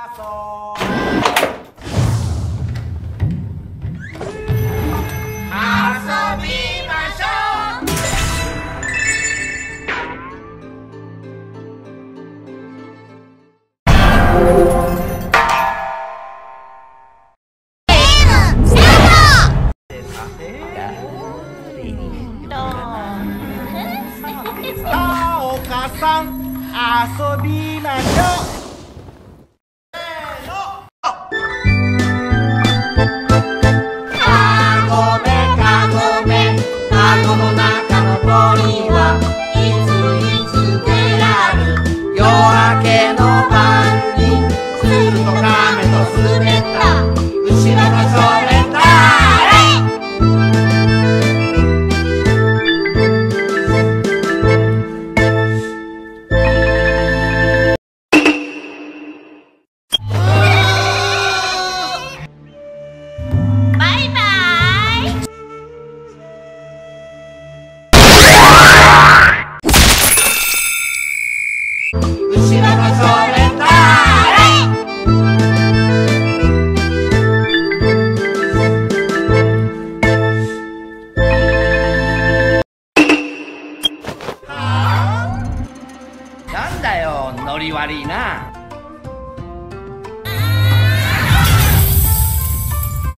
遊びましょう。お母さん遊びましょう。カゴメカゴの中の鳥はいつ出らる。夜明けの晩に鶴と亀と滑った後ろのそれなんだよ、ノリ悪いな。